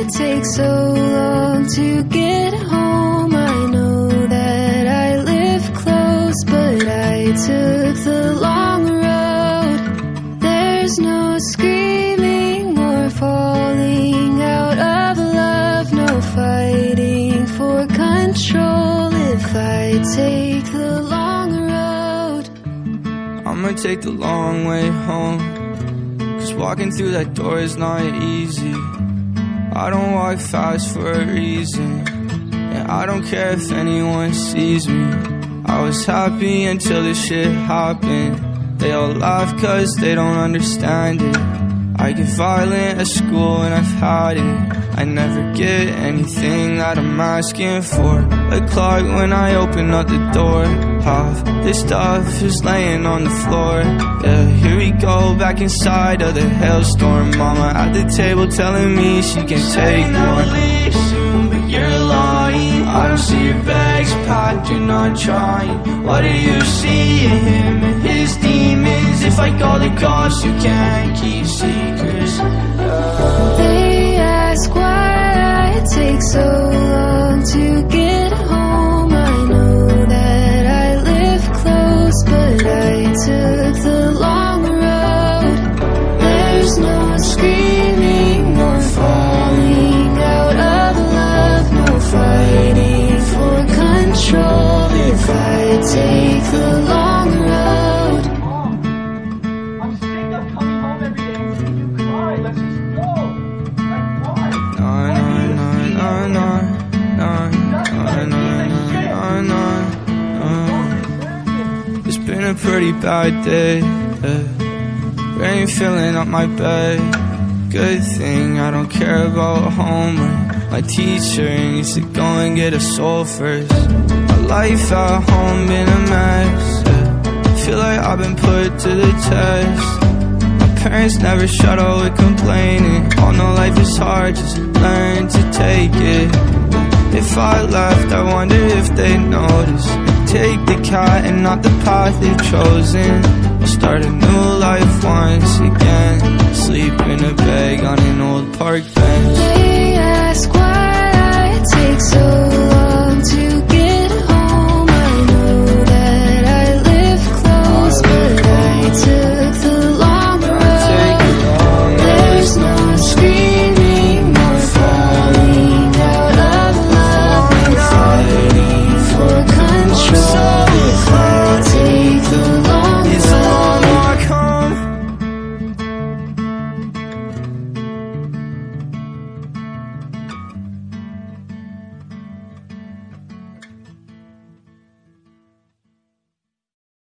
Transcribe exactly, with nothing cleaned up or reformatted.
take so long to get home? I know that I live close, but I took the long road. There's no screaming or falling out of love, no fighting for control if I take the long road. I'ma take the long way home, 'cause walking through that door is not easy. I don't walk fast for a reason, and I don't care if anyone sees me. I was happy until this shit happened. They all laugh 'cause they don't understand it. I get violent at school and I've had it. I never get anything that I'm asking for. A clock when I open up the door. Half this stuff is laying on the floor. Yeah, here we go, back inside of the hailstorm. Mama at the table telling me she can take more. Soon, but you're lying. I don't see your bags packed, you're not trying. What do you see in him and his demons? If I call the cops, you can't keep secrets. They ask why I take so long to get home. I know that I live close, but I took the long road. There's no screaming or falling out of love, no fighting for control if I take the long road. I'm sick of coming home every day and seeing you cry. Let's just go. Like, why? No, no, no, no, no, no, no, no, no, no. It's been a pretty bad day. Yeah. Rain filling up my bed. Good thing I don't care about homework. My teacher needs to go and get a soul first. My life at home been a mess. Yeah. Feel like I've been put to the test. My parents never shut up with complaining. All know life is hard, just learn to take it. If I left, I wonder if they notice. Take the cat and not the path they've chosen. I'll start a new life once again.